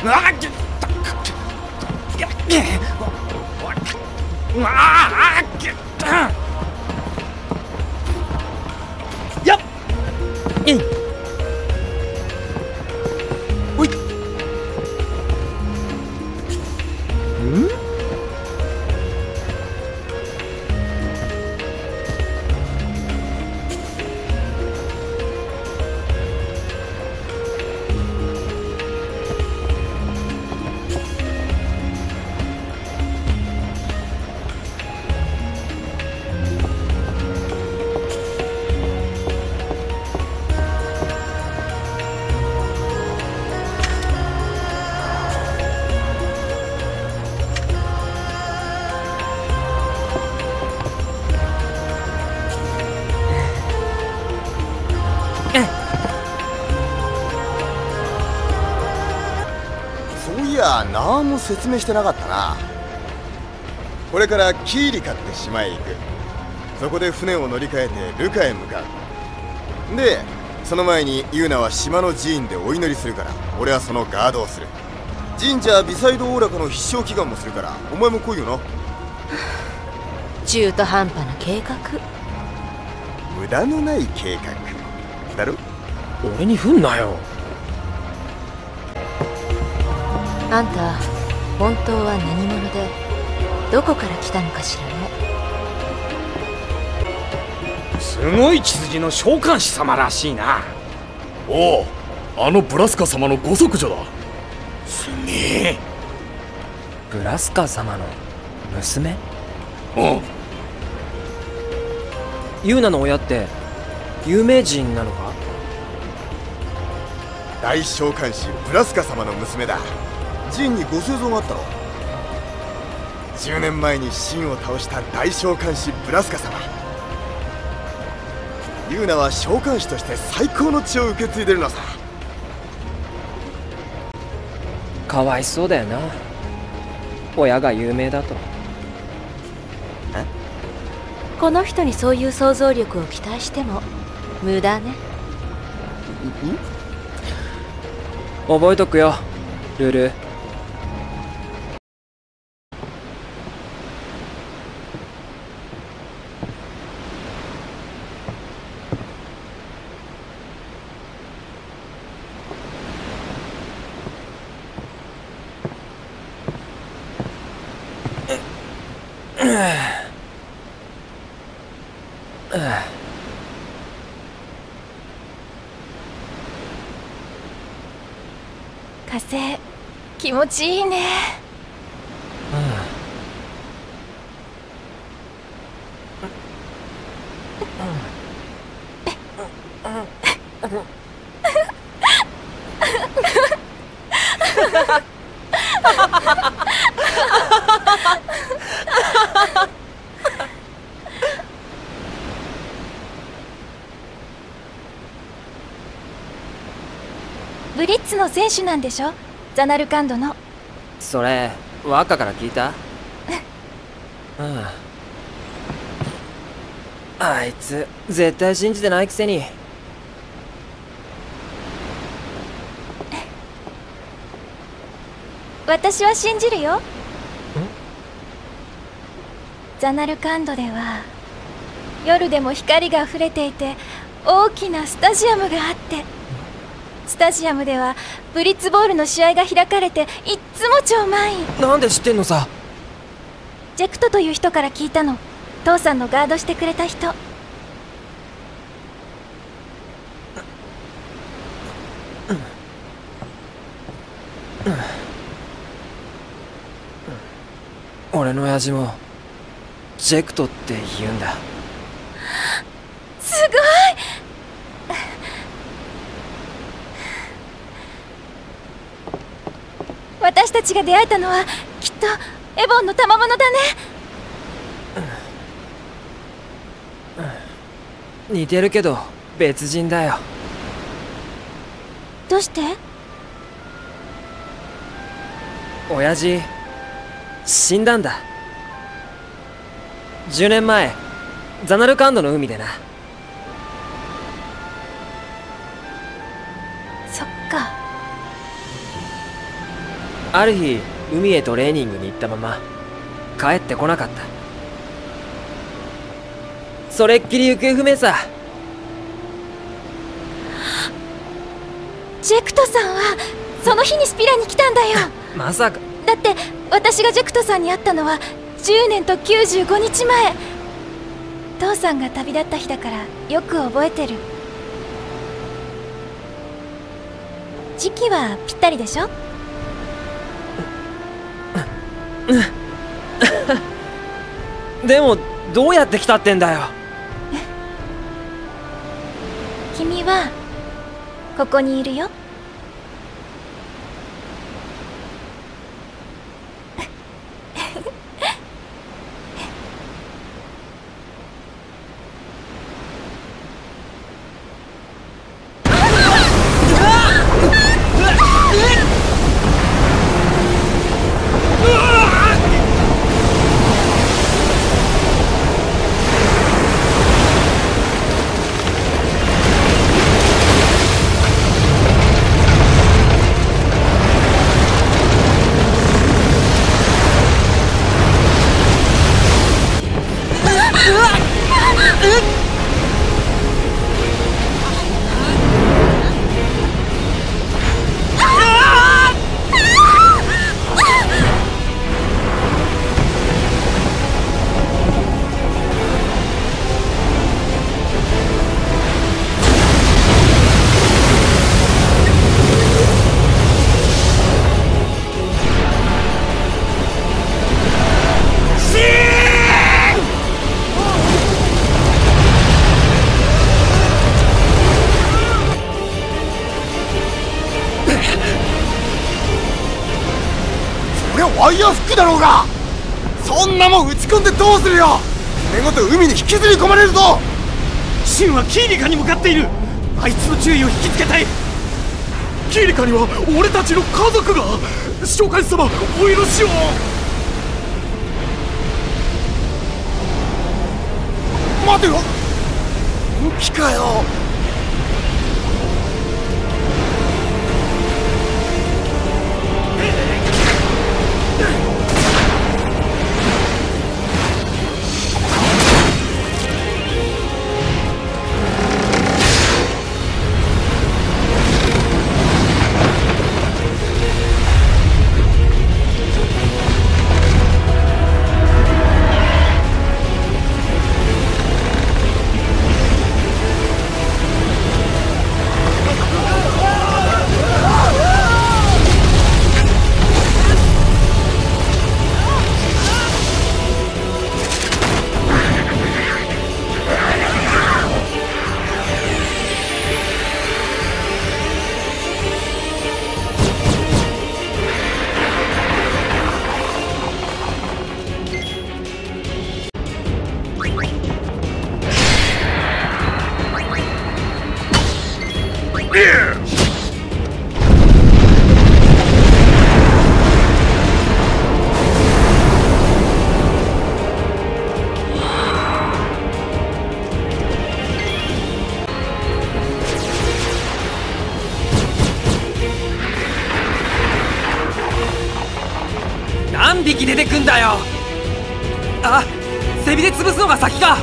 やっおい。 何も説明してなかったな。これからキーリカって島へ行く。そこで船を乗り換えてルカへ向かう。でその前にユーナは島の寺院でお祈りするから、俺はそのガードをする。神社ビサイドオーラカの必勝祈願もするから、お前も来いよな。 中途半端な計画。 無駄のない計画だろ。 俺に振んなよ。 あんた本当は何者でどこから来たのかしらね。 すごい血筋の召喚師様らしいな。 おお、あのブラスカ様のご息女だ。 すげえ。 ブラスカ様の娘？ うん。 ユーナの親って有名人なのか？ 大召喚師ブラスカ様の娘だ。ジンにご生存があったろ。10年前にシンを倒した大召喚師ブラスカ様。ユーナは召喚師として最高の血を受け継いでるのさ。 かわいそうだよな、親が有名だと。 この人にそういう想像力を期待しても無駄ね。 覚えとくよ、ルル。 火星気持ちいいね。ブリッツの選手なんでしょ、ザナルカンドの。 それワッカから聞いた？あいつ絶対信じてないくせに。 私は信じるよ。ザナルカンドでは夜でも光が溢れていて大きなスタジアムがあって、スタジアムではブリッツボールの試合が開かれていっつも超満員。 なんで知ってんのさ？ ジェクトという人から聞いたの。父さんのガードしてくれた人。 俺の親父もジェクトって言うんだ。 すごい。私たちが出会えたのはきっとエボンの賜物だね。 似てるけど別人だよ。 どうして？ 親父死んだんだ。10年前ザナルカンドの海でな。 そっか。 ある日海へトレーニングに行ったまま帰ってこなかった。それっきり行方不明さ。 ジェクトさんはその日にスピラに来たんだよ。 まさか。 だって私がジェクトさんに会ったのは10年と95日前。父さんが旅立った日だからよく覚えてる。時期はぴったりでしょ。 でもどうやって来たってんだよ。 君はここにいるよ。 ワイヤーフックだろうが。そんなもん打ち込んでどうするよ。船ごと海に引きずり込まれるぞ。 シンはキーリカに向かっている。あいつの注意を引きつけたい。 キーリカには俺たちの家族が。召喚師様、お許しを。 待てよ、本気かよ。 何匹出てくんだよ。あ、背びれ潰すのが先か。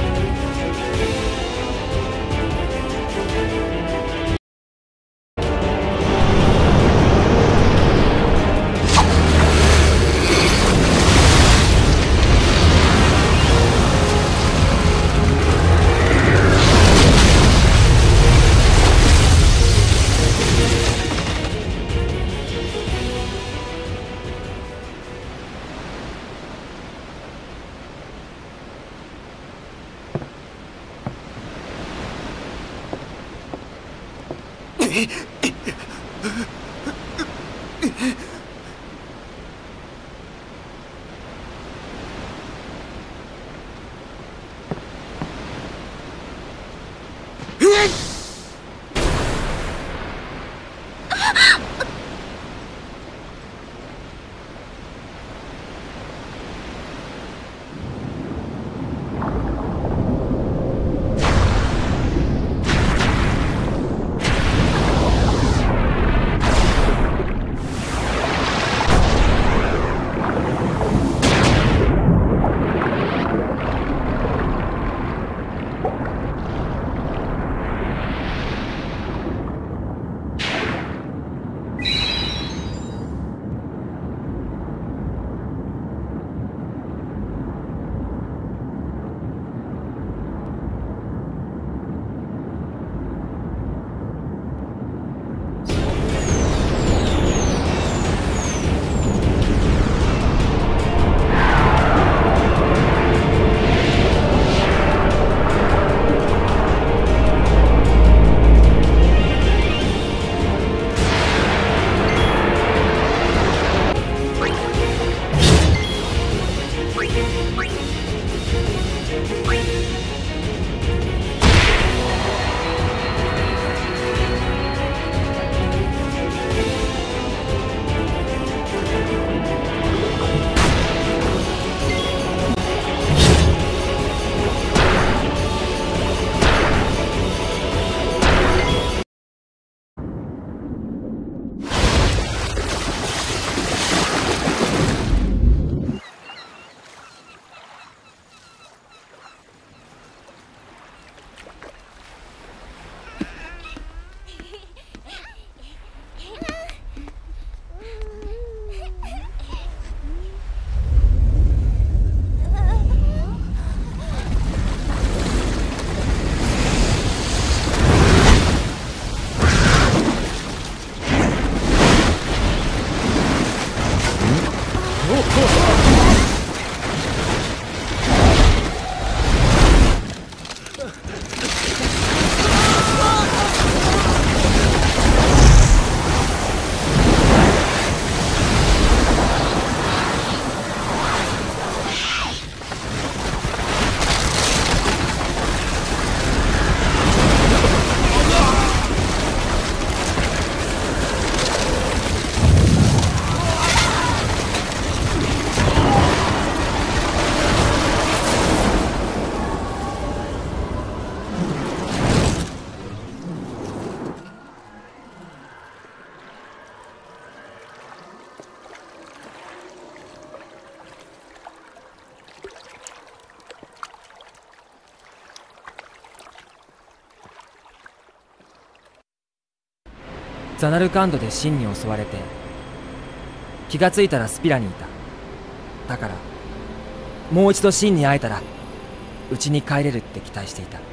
ザナルカンドでシンに襲われて、気がついたらスピラにいた。だからもう一度シンに会えたら家に帰れるって期待していた。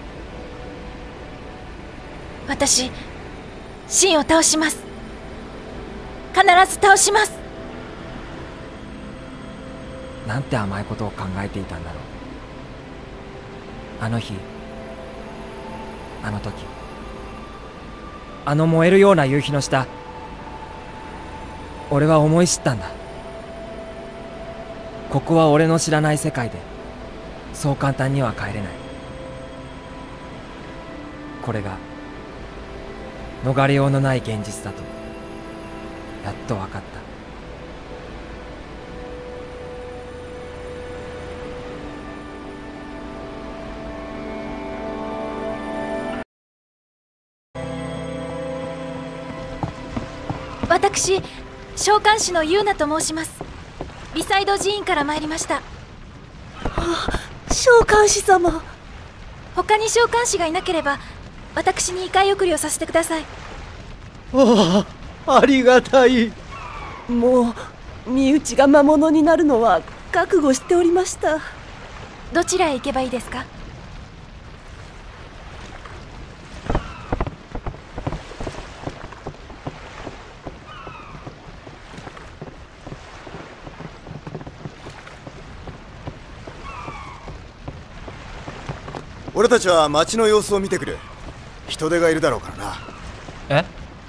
私シンを倒します。必ず倒します。 なんて甘いことを考えていたんだろう。あの日、あの時、あの燃えるような夕日の下、俺は思い知ったんだ。ここは俺の知らない世界で、そう簡単には帰れない。これが逃れようのない現実だとやっと分かった。 私召喚師のユーナと申します。ビサイド寺院から参りました。 召喚師様。 他に召喚師がいなければ私に異界送りをさせてください。 ああ、ありがたい。もう身内が魔物になるのは覚悟しておりました。 どちらへ行けばいいですか？ 俺たちは街の様子を見てくる。人手がいるだろうからな。 え？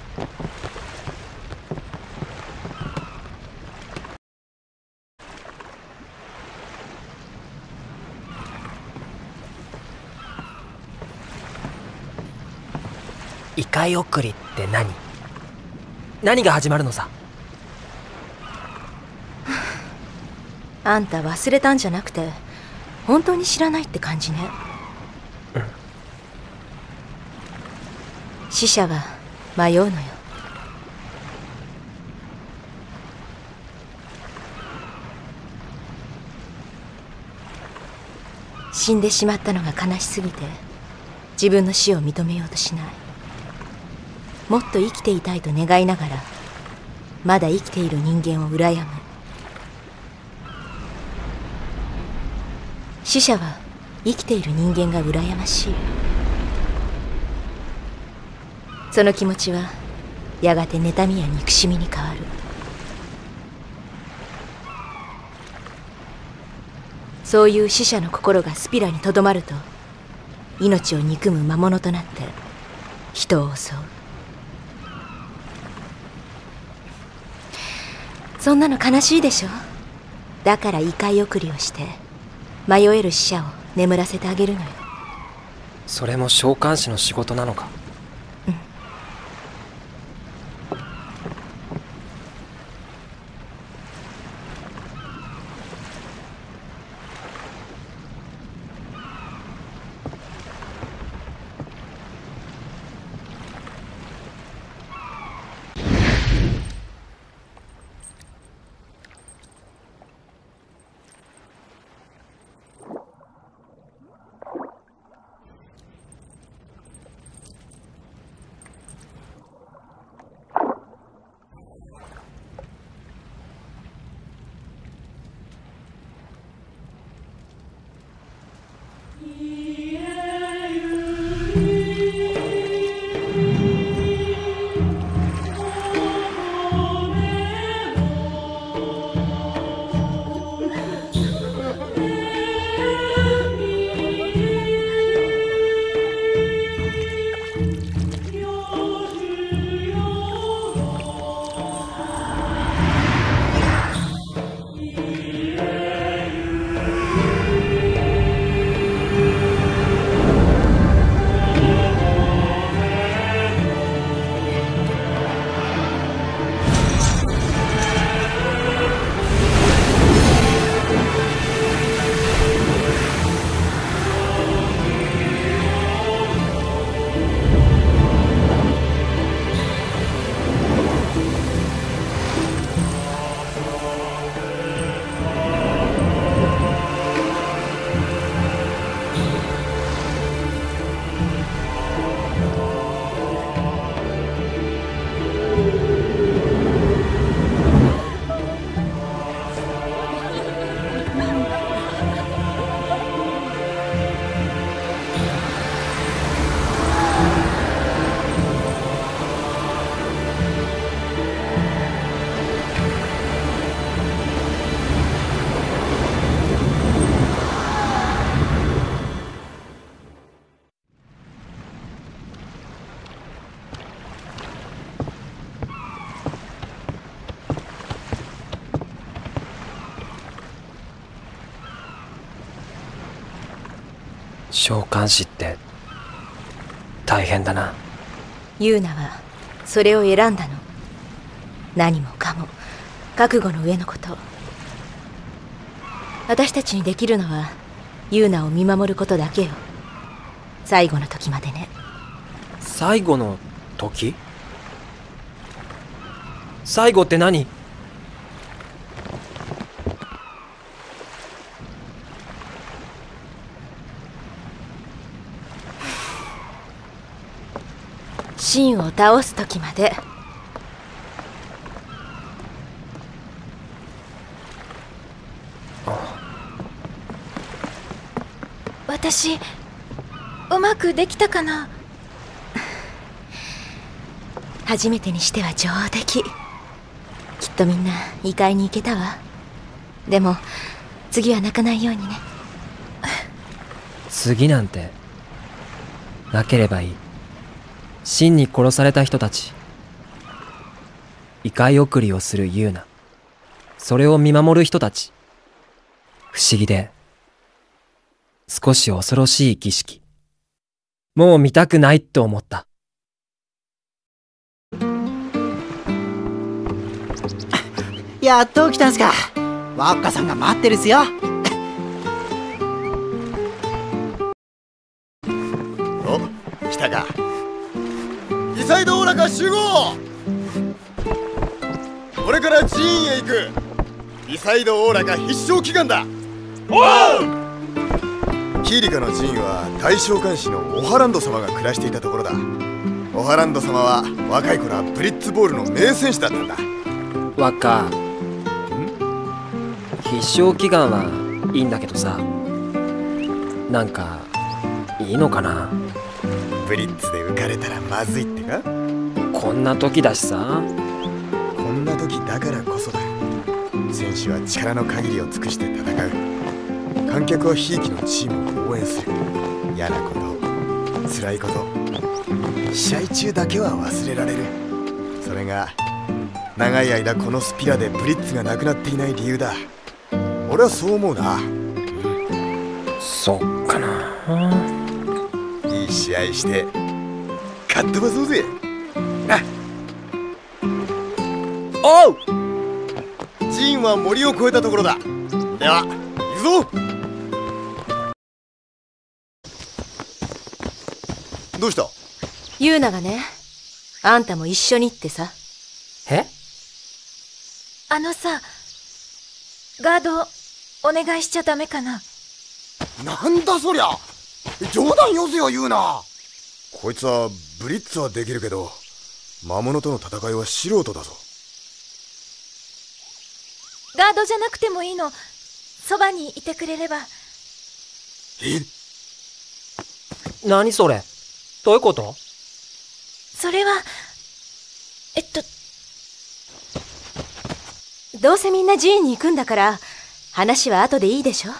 異界送りって何が始まるのさ。 あんた忘れたんじゃなくて本当に知らないって感じね。死者は迷うのよ。死んでしまったのが悲しすぎて自分の死を認めようとしない。もっと生きていたいと願いながらまだ生きている人間を羨む。死者は生きている人間が羨ましい。その気持ちはやがて妬みや憎しみに変わる。そういう死者の心がスピラにとどまると命を憎む魔物となって人を襲う。そんなの悲しいでしょ。だから異界送りをして迷える死者を眠らせてあげるのよ。 それも召喚師の仕事なのか？ 召喚師って大変だな。 ユーナはそれを選んだの。何もかも覚悟の上のこと。私たちにできるのはユーナを見守ることだけよ。最後の時までね。 最後の時？最後って何？ シンを倒す時まで。 私うまくできたかな。 初めてにしては上出来。きっとみんな異界に行けたわ。でも次は泣かないようにね。 次なんてなければいい。真に殺された人たち、異界送りをするユーナ、それを見守る人たち、不思議で少し恐ろしい儀式。もう見たくないと思った。 やっと起きたんすか。ワッカさんが待ってるっすよ。 お、来たか。リサイドオーラカ集合。これから寺院へ行く。リサイドオーラカ必勝祈願だ。おう。キーリカの寺院は大召喚師のオハランド様が暮らしていたところだ。オハランド様は若い頃はブリッツボールの名戦士だったんだ。 ワッカ、必勝祈願はいいんだけどさ、なんかいいのかな。 ブリッツで浮かれたらまずいってか。 こんな時だしさ。 こんな時だからこそだ。選手は力の限りを尽くして戦う。観客はひいきのチームを応援する。嫌なこと、辛いこと、試合中だけは忘れられる。それが長い間このスピラでブリッツがなくなっていない理由だ。俺はそう思うな。 そっかな。 いい試合して勝っ飛ばそうぜ。な。おう。寺院は森を越えたところだ。では行くぞ。どうした？ ユーナがね、あんたも一緒にってさ。 え？ あのさ、ガードお願いしちゃダメかな。 なんだそりゃ。冗談よせよ言うな。こいつはブリッツはできるけど魔物との戦いは素人だぞ。 ガードじゃなくてもいいの。そばにいてくれれば。 え？ 何それ？どういうこと？ それはどうせみんな寺院に行くんだから話は後でいいでしょ。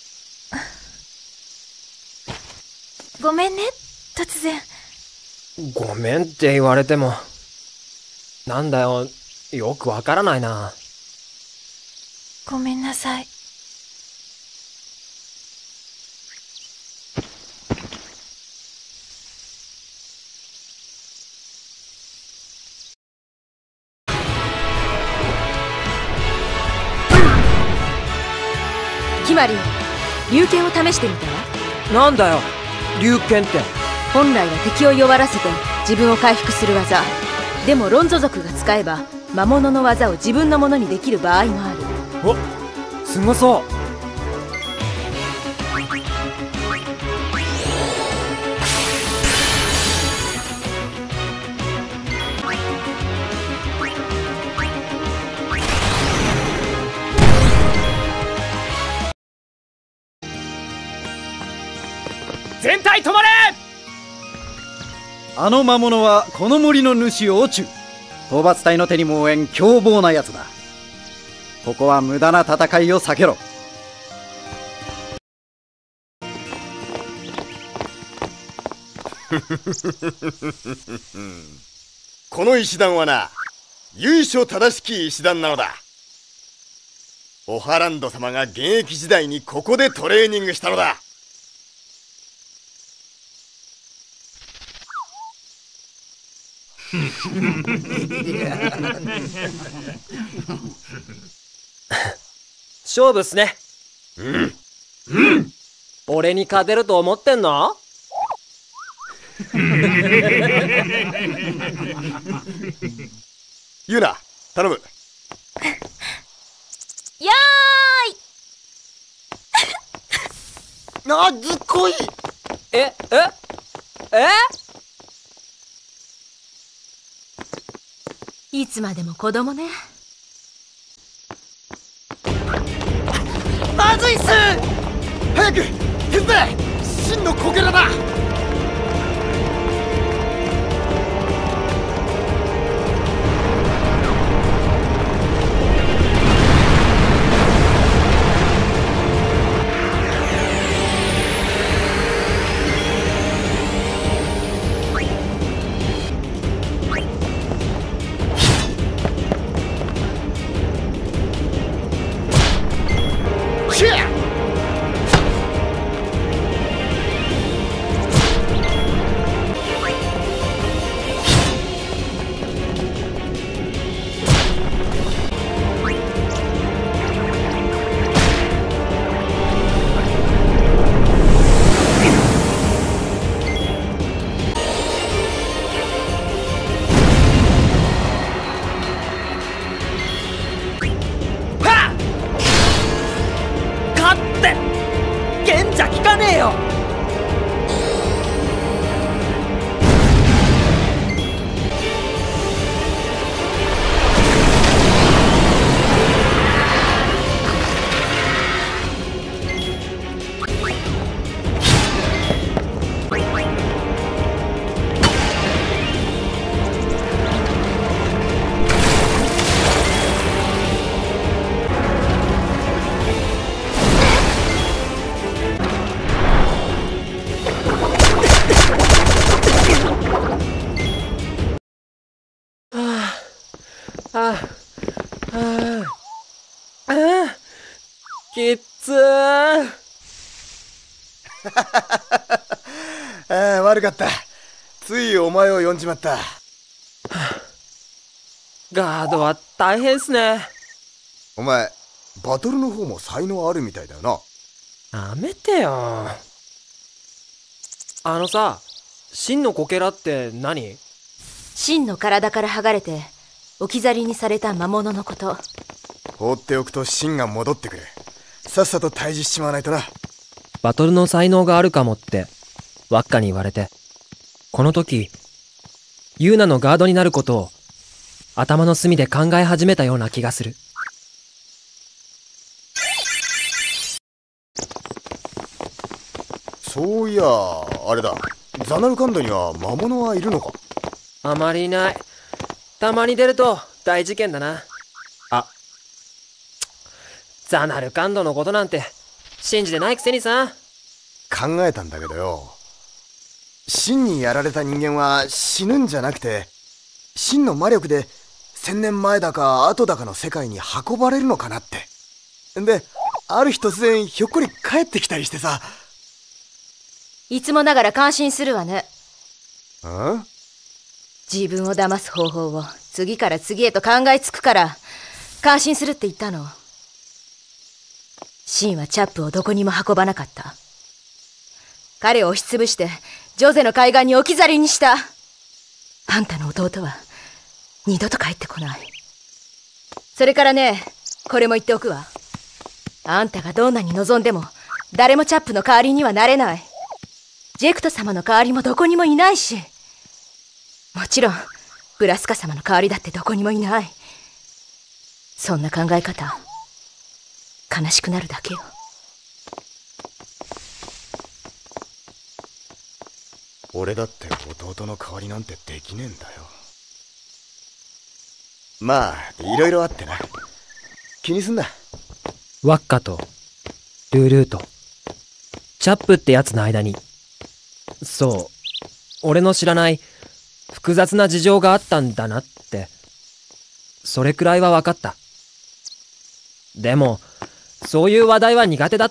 ごめんね、突然。 ごめんって言われても、なんだよ、よくわからないな。 ごめんなさい。 キマリン、龍剣を試してみたわ。 なんだよ、龍剣って。 本来は敵を弱らせて自分を回復する技。でもロンゾ族が使えば魔物の技を自分のものにできる場合もある。 お、すごそう。全体止まれ！ あの魔物はこの森の主オチュ。討伐隊の手にも負えん凶暴なやつだ。ここは無駄な戦いを避けろ。 この石段はな、由緒正しき石段なのだ。オハランド様が現役時代にここでトレーニングしたのだ。 勝負っすね。俺に勝てると思ってんの？ ユナ、頼む。 よーい。 あ、ずっこい。 えいつまでも子供ね。 まずいっす。早く手伝え。真のこけらだ。 じゃ効かねえよ。きっつー。 悪かった。ついお前を呼んじまった。 ガードは大変っすね。 お前バトルの方も才能あるみたいだよな。 やめてよ。あのさ、真のこけらって何？ 真の体から剥がれて置き去りにされた魔物のこと。 放っておくと真が戻ってくる。さっさと退治しちまわないとな。 バトルの才能があるかもってワッカに言われて、この時ユーナのガードになることを頭の隅で考え始めたような気がする。 そういやあれだ、ザナルカンドには魔物はいるのか？ あまりいない。たまに出ると大事件だな。あ、ザナルカンドのことなんて信じてないくせにさ。 考えたんだけどよ、真にやられた人間は死ぬんじゃなくて、真の魔力で1000年前だか後だかの世界に運ばれるのかなって。で、ある日突然ひょっこり帰ってきたりしてさ。 いつもながら感心するわね。 ん？ 自分を騙す方法を次から次へと考えつくから感心するって言ったの。シンはチャップをどこにも運ばなかった。彼を押しつぶしてジョゼの海岸に置き去りにした。あんたの弟は二度と帰ってこない。それからね、これも言っておくわ。あんたがどんなに望んでも誰もチャップの代わりにはなれない。ジェクト様の代わりもどこにもいないし、もちろんブラスカ様の代わりだってどこにもいない。そんな考え方悲しくなるだけよ。 俺だって弟の代わりなんてできねえんだよ。まあいろいろあってな、気にすんな。 ワッカとルールーとチャップってやつの間に、そう、俺の知らない複雑な事情があったんだなって、それくらいは分かった。でもそういう話題は苦手だった。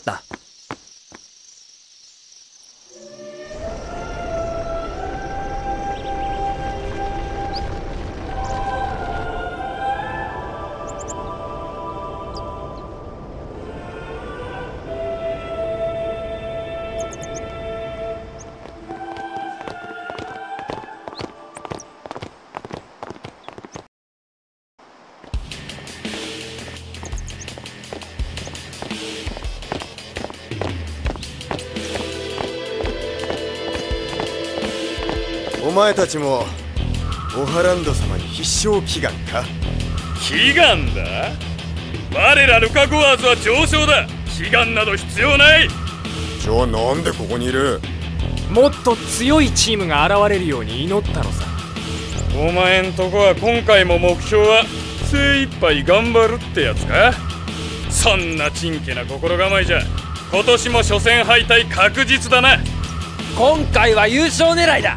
前たちもオハランド様に必勝祈願か？ 祈願だ。我らルカゴアーズは上昇だ。祈願など必要ない。 じゃあなんでここにいる？ もっと強いチームが現れるように祈ったのさ。 お前んとこは今回も目標は精一杯頑張るってやつか？そんなちんけな心構えじゃ今年も初戦敗退確実だな。 今回は優勝狙いだ。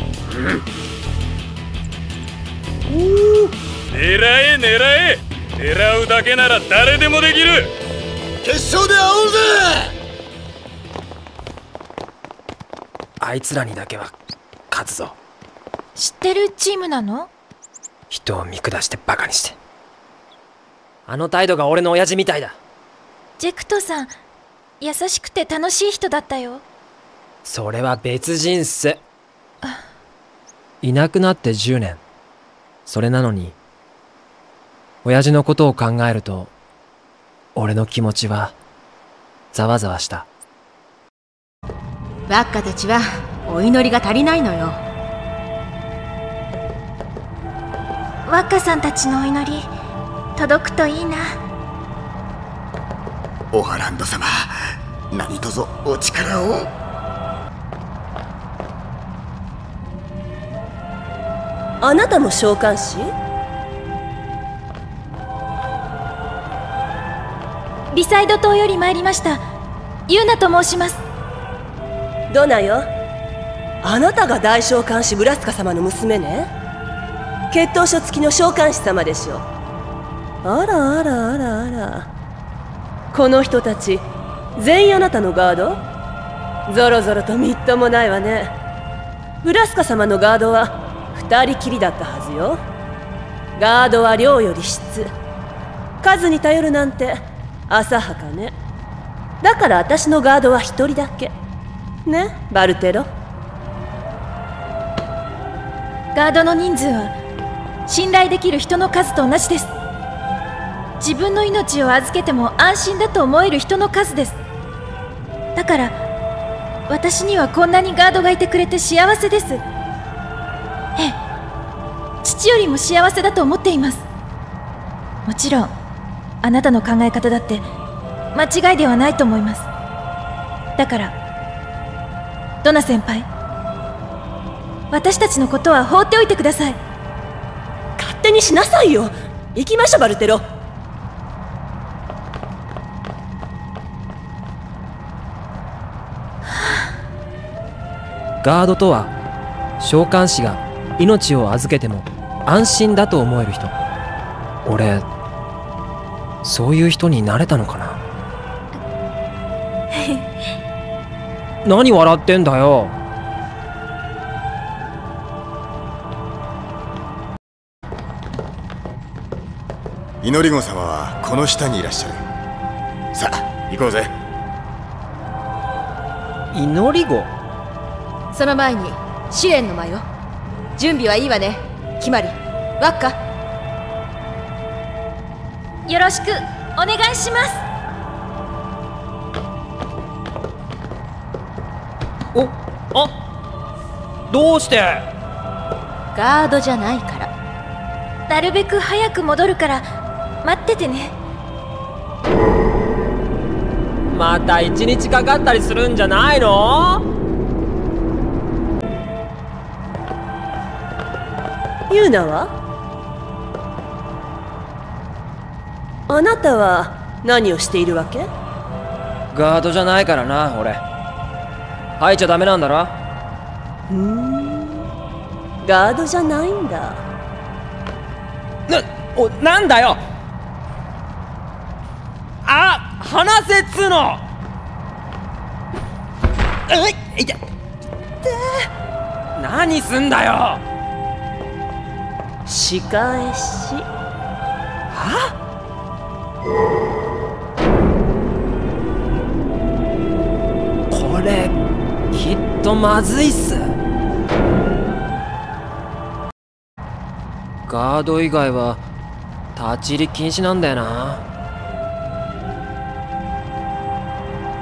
狙え狙え。狙うだけなら誰でもできる。 決勝で会おうぜ。 あいつらにだけは勝つぞ。 知ってるチームなの？ 人を見下してバカにして。あの態度が俺の親父みたいだ。 ジェクトさん、優しくて楽しい人だったよ。 それは別人っす。いなくなって10年。それなのに親父のことを考えると俺の気持ちはざわざわした。 バッカたちはお祈りが足りないのよ。 ワッカさんたちのお祈り届くといいな。 オハランド様、何卒お力を。 あなたも召喚師？ ビサイド島より参りましたユーナと申します。 ドナよ、あなたが大召喚師ブラスカ様の娘ね。血統書付きの召喚師様でしょ。あらあらあらあら、この人たち全員あなたのガード？ぞろぞろとみっともないわね。ブラスカ様のガードは2人きりだったはずよ。ガードは量より質、数に頼るなんて浅はかね。だから私のガードは1人だけね、バルテロ。 ガードの人数は信頼できる人の数と同じです。自分の命を預けても安心だと思える人の数です。だから私にはこんなにガードがいてくれて幸せです。ええ、父よりも幸せだと思っています。もちろんあなたの考え方だって間違いではないと思います。だからドナ先輩、私たちのことは放っておいてください。 勝手にしなさいよ。行きましょうバルテロ。 ガードとは召喚師が命を預けても安心だと思える人。俺そういう人になれたのかな。何笑ってんだよ。 祈り子様はこの下にいらっしゃる。さあ行こうぜ。 祈り子？ その前に試練の間よ。準備はいいわね。決まり、ワッカ。 よろしくお願いします。 どうして？ ガードじゃないから。 なるべく早く戻るから待っててね。 また1日かかったりするんじゃないの？ ユーナは？あなたは何をしているわけ？ ガードじゃないからな、俺。入っちゃダメなんだろ？ ガードじゃないんだ。 なんだよ。あ、話せっつーの。いて。何すんだよ。 仕返し。 は？これきっとまずいっす。ガード以外は立ち入り禁止なんだよな。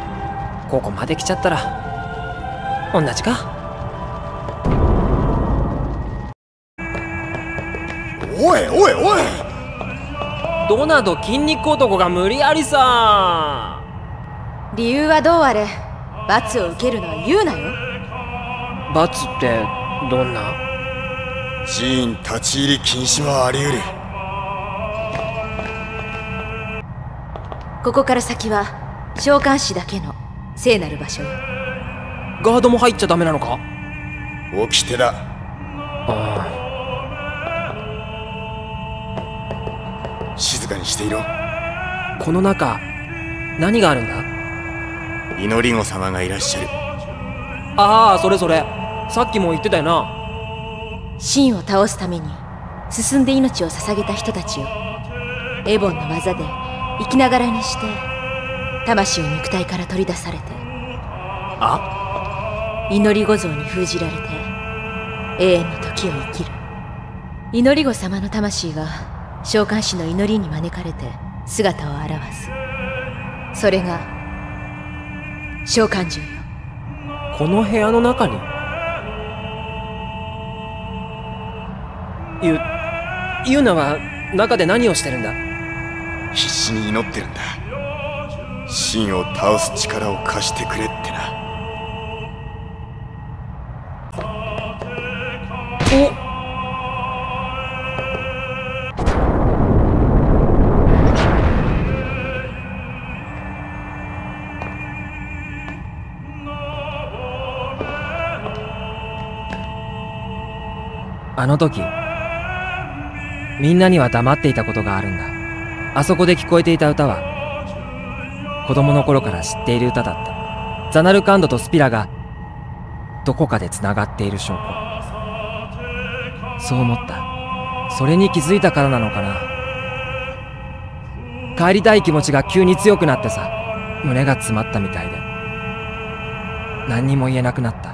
ここまで来ちゃったら同じか。 おいおいおい、 ドナド筋肉男が無理やりさ。 理由はどうあれ罰を受けるのは言うなよ。 罰ってどんな？ 寺院立ち入り禁止はあり得る。 ここから先は召喚師だけの聖なる場所よ。 ガードも入っちゃダメなのか？ 掟だ。 あ静かにしていろ。 あ、この中何があるんだ？ 祈り子様がいらっしゃる。 ああ、それそれ、さっきも言ってたよな。 神を倒すために進んで命を捧げた人たちよ。エボンの技で生きながらにして魂を肉体から取り出されて、祈り子像に封じられて永遠の時を生きる。祈り子様の魂が召喚師の祈りに招かれて姿を現す。それが召喚獣よ。 この部屋の中にユナは中で何をしてるんだ？ 必死に祈ってるんだ。神を倒す力を貸してくれってな。 あの時みんなには黙っていたことがあるんだ。あそこで聞こえていた歌は子供の頃から知っている歌だった。ザナルカンドとスピラがどこかでつながっている証拠。そう思った。それに気づいたからなのかな。帰りたい気持ちが急に強くなってさ、胸が詰まったみたいで何にも言えなくなった。